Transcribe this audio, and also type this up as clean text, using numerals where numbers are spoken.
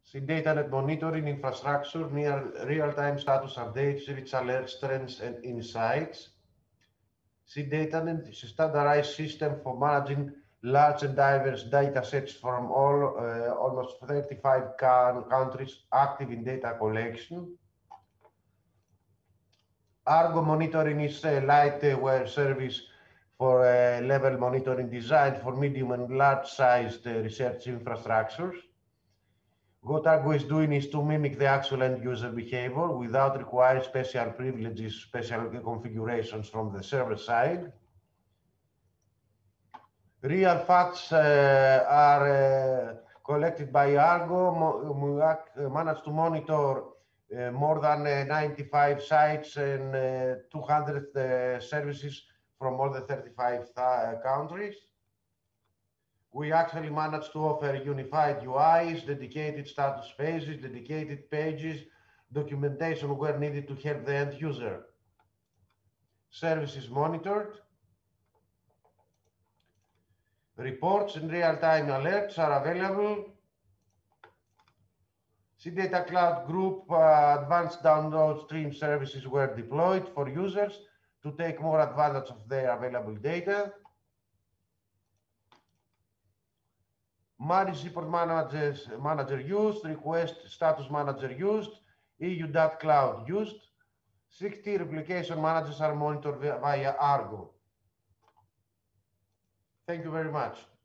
CDataNet monitoring infrastructure, near real-time status updates, rich alerts, trends, and insights. CDataNet is a standardized system for managing large and diverse data sets from almost 35 countries active in data collection. Argo monitoring is a lightware service for level monitoring designed for medium and large-sized research infrastructures. What Argo is doing is to mimic the actual end-user behavior without requiring special privileges, special configurations from the server side. Real facts are collected by Argo. We managed to monitor more than 95 sites and 200 services from more than 35 countries. We actually managed to offer unified UIs, dedicated status pages, dedicated pages, documentation where needed to help the end user. Services monitored. Reports and real-time alerts are available. CData Cloud Group advanced download stream services were deployed for users to take more advantage of their available data. Manage report manager used, request status manager used, EU.cloud used. 60 replication managers are monitored via Argo. Thank you very much.